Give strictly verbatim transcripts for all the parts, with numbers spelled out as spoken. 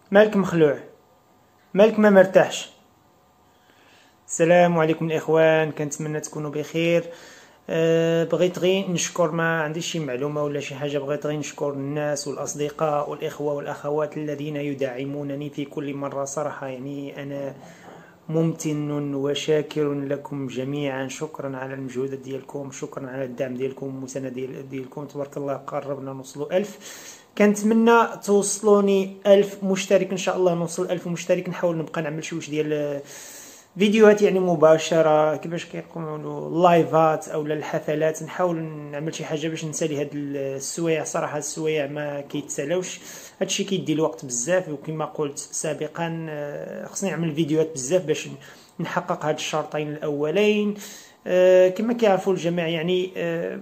مالك مخلوع؟ مالك ما مرتاحش؟ السلام عليكم الاخوان، كنتمنى تكونوا بخير. أه بغيت غير نشكر، ما عنديش شي معلومه ولا شي حاجه، بغيت غير نشكر الناس والاصدقاء والاخوه والاخوات الذين يدعمونني في كل مره. صراحه يعني انا ممتن وشاكر لكم جميعا. شكرا على المجهودات ديالكم، شكرا على الدعم ديالكم والمساندة ديال ديالكم. تبارك الله قربنا نوصلوا ألف. كنتمنى توصلوني ألف مشترك ان شاء الله. نوصل ألف مشترك نحاول نبقى نعمل شي واش ديال فيديوهات يعني مباشره، كيفاش كيقولوا لايفات او الحفلات. نحاول نعمل شي حاجه باش نسالي هاد السوايع. صراحه السوايع ما كيتسالاوش، هادشي كيدي الوقت بزاف. وكما قلت سابقا آه، خصني نعمل فيديوهات بزاف باش نحقق هاد الشرطين الاولين. آه، كما كيعرفوا الجميع يعني آه،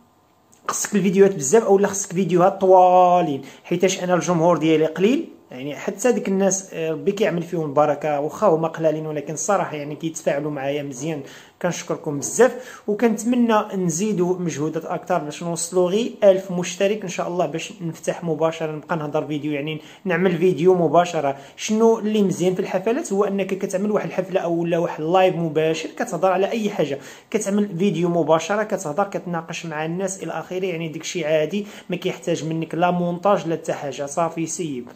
خصك الفيديوهات بزاف اولا خصك فيديوهات طوالين، حيتاش انا الجمهور ديالي قليل. يعني حتى ديك الناس آه، ربي كيعمل فيهم البركه، واخا هما قلالين ولكن الصراحه يعني كيتفاعلوا معايا مزيان. كنشكركم بزاف، وكنتمنى نزيدوا مجهودات اكثر باش نوصلوا غير ألف مشترك ان شاء الله، باش نفتح مباشره نبقى نهضر فيديو، يعني نعمل فيديو مباشره. شنو اللي مزيان في الحفلات هو انك كتعمل واحد الحفله او ولا واحد اللايف مباشر، كتهضر على اي حاجه، كتعمل فيديو مباشره، كتهضر كتناقش مع الناس الى اخره. يعني داكشي عادي، ما كيحتاج منك لا مونتاج لا حتى حاجه، صافي سيب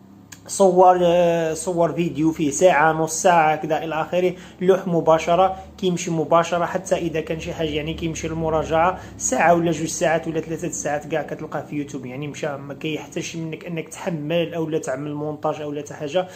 صور صور فيديو فيه ساعة نص ساعة كذا إلى آخره، لوح مباشرة كيمشي مباشرة. حتى إذا كان شي حاجة يعني كيمشي للمراجعة ساعة ولا جوج ساعات ولا ثلاثة ساعات كاع كتلقاه في يوتيوب. يعني مشى، ما كيحتاجش منك أنك تحمل أو لا تعمل مونتاج أو لا حتى حاجة،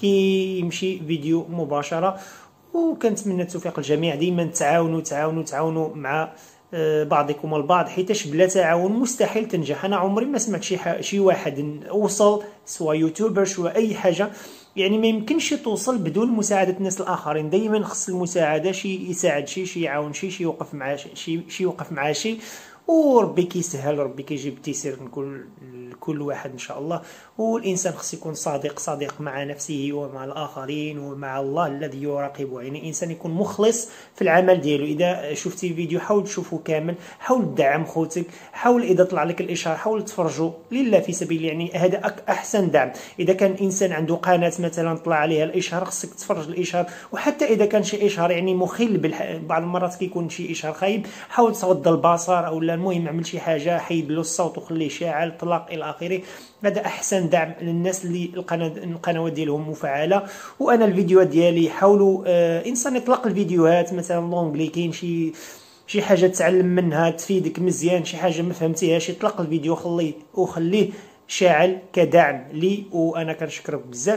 كيمشي فيديو مباشرة. وكنتمنى التوفيق الجميع. ديما تعاونوا تعاونوا تعاونوا مع بعضكم البعض، حيتاش بلا تعاون مستحيل تنجح. انا عمري ما سمعت شي شي واحد وصل، سواء يوتيوبر سواء اي حاجه، يعني ما يمكنش توصل بدون مساعده الناس الاخرين. دائما خص المساعده، شي يساعد شي شي يعاون شي شي يوقف مع شي شي يوقف مع شي، وربي كيسهل، ربي كيجيب التيسير لكل كل واحد ان شاء الله. والانسان خص يكون صادق، صادق مع نفسه ومع الاخرين ومع الله الذي يراقبه. يعني الانسان يكون مخلص في العمل ديالو. اذا شفتي فيديو حاول تشوفه كامل، حاول تدعم خوتك، حاول اذا طلع لك الاشهار حاول تفرجه لله في سبيل، يعني هذا احسن دعم. اذا كان انسان عنده قناه مثلا طلع عليها الاشهار خصك تفرج الاشهار. وحتى اذا كان شي اشهار يعني مخل بالح... بعض المرات كيكون شي اشهار خايب، حاول تغض البصر او المهم اعمل شي حاجه، حيد له الصوت وخليه شاعل طلاق الى اخره. هذا احسن دعم للناس اللي القنوات ديالهم مفعله. وانا الفيديوهات ديالي حاولوا آه انسان يطلق الفيديوهات مثلا لونجلي، كاين شي شي حاجه تتعلم منها تفيدك مزيان، شي حاجه ما فهمتيهاش يطلق الفيديو خليه وخليه شاعل كدعم لي. وانا كنشكرك بزاف.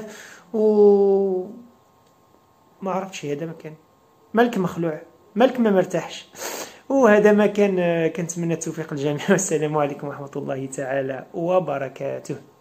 و ما عرفتش هذا ما كان. مالك مخلوع؟ مالك ما مرتاحش؟ وهذا ما كان. كنتمنى التوفيق الجميع والسلام عليكم ورحمة الله تعالى وبركاته.